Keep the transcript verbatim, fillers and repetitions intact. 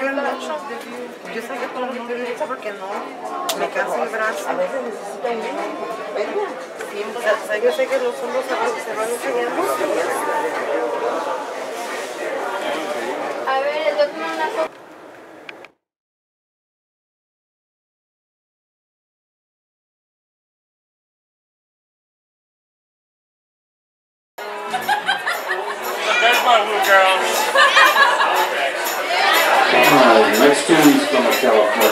sirven mucho. Yo sé que todo lo que estoy derecha porque no me cansa el brazo. A veces necesito un venga. Sí, o sea, o sea, yo sé que los hombros se van, se van enseñando. A ver, les voy a tomar una foto. There's my little girl. Uh, next tune's from California.